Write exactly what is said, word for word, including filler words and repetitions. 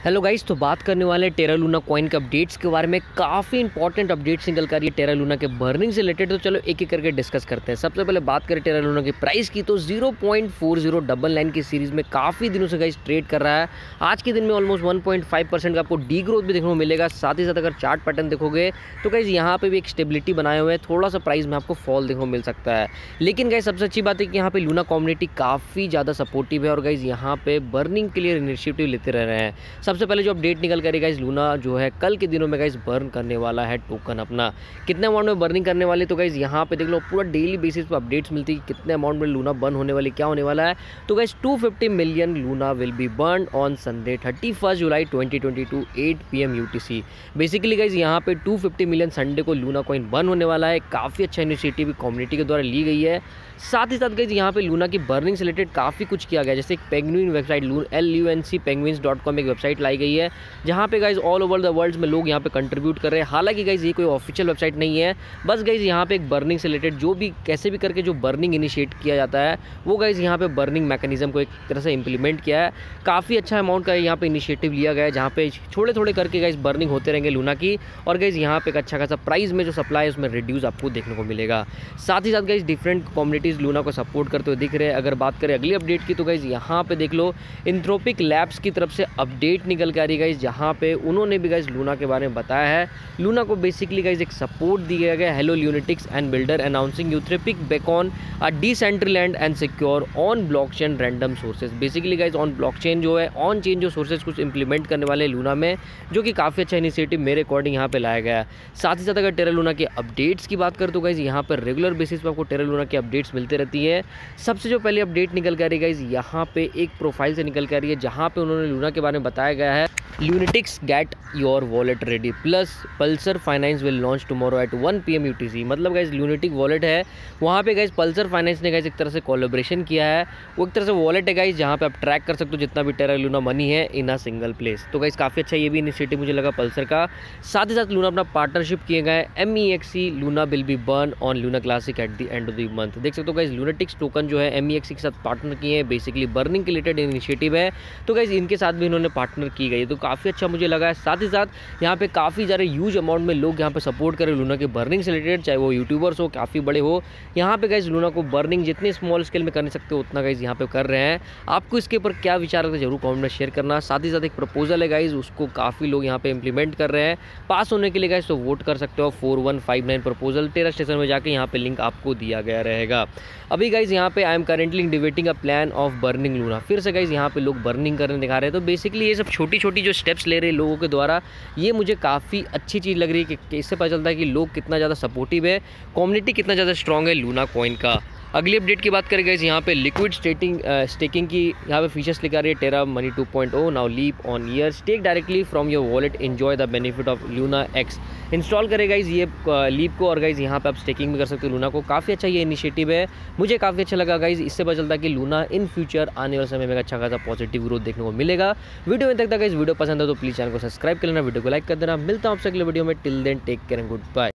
Hello guys, तो बात करने वाले हैं टेरा लूना कॉइन के अपडेट्स के बारे में। काफ़ी इंपॉर्टेंट अपडेट्स निकल कर रही है टेरा लूना के बर्निंग से रिलेटेड। तो चलो एक एक करके डिस्कस करते हैं। सबसे पहले बात करें टेरा लूना की प्राइस की, तो zero point four zero double nine की सीरीज़ में काफ़ी दिनों से गाइस ट्रेड कर रहा है। आज के दिन में almost one point five percent का आपको डी ग्रोथ भी देखने को मिलेगा। साथ ही साथ अगर चार्ट पैटर्न देखोगे तो गाइस यहाँ पे भी एक स्टेबिलिटी बनाए हुए हैं। थोड़ा सा प्राइस में आपको फॉल देखने को मिल सकता है, लेकिन गाइस सबसे अच्छी बात है कि यहाँ पे लूना कम्युनिटी काफ़ी ज़्यादा सपोर्टिव है और गाइस यहाँ पे बर्निंग के लिए इनिशिएटिव लेते रह रहे हैं। सबसे पहले जो अपडेट निकल करेगा गाइस, लूना जो है कल के दिनों में गाइस बर्न करने वाला है टोकन अपना। कितने अमाउंट में बर्निंग करने वाले, तो गाइस यहाँ पे देख लो पूरा डेली बेसिस पे अपडेट्स मिलती है कितने अमाउंट में लूना बर्न होने वाली, क्या होने वाला है। तो guys two fifty million Luna will be burn on Sunday thirty first July twenty twenty two eight P M UTC. Basically guys यहाँ पे टू फिफ्टी मिलियन संडे को लूना कॉइन बर्न होने वाला है। काफ़ी अच्छा इनिशिएटिव कम्युनिटी के द्वारा ली गई है। साथ ही साथ गाइस यहाँ पे लूना की बर्निंग से रिलेटेड काफ़ी कुछ किया गया, जैसे एक penguin website L U N C penguins dot com एक वेबसाइट लाई गई है, जहाँ पे guys all over the world में लोग यहाँ पे कंट्रीब्यूट कर रहे हैं। हालांकि गाइस ये कोई ऑफिशियल वेबसाइट नहीं है, बस गाइस यहाँ पे एक बर्निंग से रिलेटेड जो भी कैसे भी करके जो बर्निंग इनिशिएट किया जाता है वो गाइस यहाँ पे बर्निंग मैकेनिज्म को एक तरह से इंप्लीमेंट किया है। काफ़ी अच्छा अमाउंट का यहाँ पे इनिशिएटिव लिया गया है, जहाँ पे थोड़े थोड़े करके गाइस बर्निंग होते रहेंगे लूना की, और गाइस यहाँ पे एक अच्छा खासा प्राइस में जो सप्लाई है उसमें रिड्यूस आपको देखने को मिलेगा। साथ ही साथ गाइस डिफरेंट कम्युनिटीज़ लूना को सपोर्ट करते हुए दिख रहे हैं। अगर बात करें अगली अपडेट की, तो गाइस यहाँ पे देख लो एंथ्रोपिक लैब्स की तरफ से अपडेट निकल के आ रही है गाइस, जहाँ पे उन्होंने भी गाइस लूना के बारे में बताया है। लूना को बेसिकली गाइस एक सपोर्ट दिया गया, hello lunatics and builder announcing Euthrepic beacon a decentralized and secure on blockchain random sources. Basically guys on blockchain जो है ऑन चेन जो सोर्सेज कुछ इंप्लीमेंट करने वाले लूना में, जो कि काफ़ी अच्छा इनिशिएटिव मेरे अकॉर्डिंग यहाँ पे लाया गया है। साथ ही साथ अगर टेरा लूना के अपडेट्स की बात करें तो गाइस यहाँ पर रेगुलर बेसिस पर आपको टेरा लूना की अपडेट्स मिलती रहती है। सबसे जो पहले अपडेट निकल कर रही है गाइस, यहाँ पे एक प्रोफाइल से निकल कर रही है, जहाँ पे उन्होंने लूना के बारे में बताया गया है lunatics get your wallet ready plus Pulsar finance will launch tomorrow at one P M UTC. मतलब गाइस ल्यूनेटिक वॉलेट है, वहाँ पे गाइस पल्सर फाइनेंस ने गाइस एक तरह से कोलैबोरेशन किया है। वो एक तरह से वॉलेट है गाइस, जहाँ पे आप ट्रैक कर सकते हो जितना भी टेरा लूना मनी है इन अ सिंगल प्लेस। तो गाइस काफ़ी अच्छा ये भी इनिशिएटिव मुझे लगा पल्सर का। साथ ही साथ लूना अपना पार्टनरशिप किए गए M E X C Luna will be burn on Luna classic at the end of the month. देख सकते हो गाइस ल्यूनेटिक्स टोकन जो है एम ई एक्स सी के साथ पार्टनर किए हैं, बेसिकली बर्निंग के रिलेटेड इनिशिएटिव है। तो गाइस इनके साथ भी इन्होंने पार्टनर की गई है, तो काफ़ी अच्छा मुझे लगा है। साथ ही साथ यहाँ पे काफ़ी ज़्यादा ह्यूज अमाउंट में लोग यहाँ पे सपोर्ट करें लूना के बर्निंग से रिलेटेड, चाहे वो यूट्यूबर्स हो काफ़ी बड़े हो। यहाँ पे गाइस लूना को बर्निंग जितने स्मॉल स्केल में कर सकते हो उतना गाइस यहाँ पे कर रहे हैं। आपको इसके ऊपर क्या विचार है जरूर कमेंट में शेयर करना। साथ ही साथ एक प्रपोजल है गाइस, उसको काफ़ी लोग यहाँ पे इंप्लीमेंट कर रहे हैं। पास होने के लिए गाइस तो वोट कर सकते हो four one five nine proposal, Terra station में जाके यहाँ पे लिंक आपको दिया गया रहेगा। अभी गाइस यहाँ पे I'm currently debating a plan of burning Luna. फिर से गाइस यहाँ पे लोग बर्निंग करने दिखा रहे हैं। तो बेसिकली ये सब छोटी छोटी जो स्टेप्स ले रहे हैं लोगों के द्वारा, ये मुझे काफ़ी अच्छी चीज़ लग रही है कि इससे पता चलता है कि लोग कितना ज़्यादा सपोर्टिव है, कम्युनिटी कितना ज़्यादा स्ट्रॉन्ग है लूना कॉइन का। अगली अपडेट की बात करें गाइस, यहाँ पे लिक्विड स्टेटिंग स्टेकिंग की यहाँ पे फीचर्स लिखा रही है Terra money two point O now leap on year stake directly from your wallet enjoy the benefit of Luna X. Install करें गाइस ये लीप को, और गाइस यहाँ पे आप स्टेकिंग भी कर सकते हो लूना को। काफ़ी अच्छा ये इनिशिएटिव है, मुझे काफ़ी अच्छा लगा गाइस। इससे पता चलता है कि लूना इन फ्यूचर आने वाले समय में अच्छा खासा पॉजिटिव ग्रोथ देखने को मिलेगा। वीडियो में तक तक गाइस वीडियो पसंद है तो प्लीज़ चैनल को सब्सक्राइब कर लेना, वीडियो को लाइक कर देना। मिलता हूँ आपसे अगले वीडियो में। Till then take care and good bye.